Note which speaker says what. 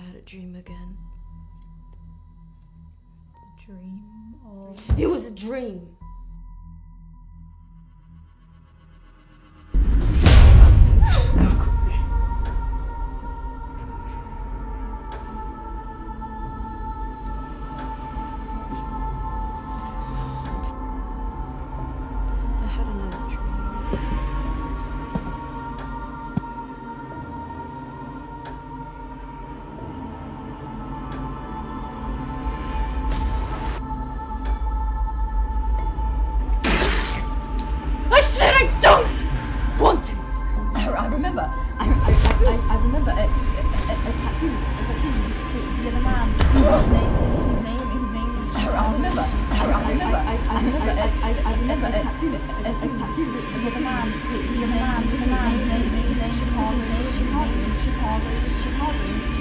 Speaker 1: had a dream again.
Speaker 2: A dream or...
Speaker 1: It was a dream! I had another dream. I said I don't want it!
Speaker 2: I remember a tattoo. The other man. His name was. I remember a tattoo. The other man. His name was Chicago.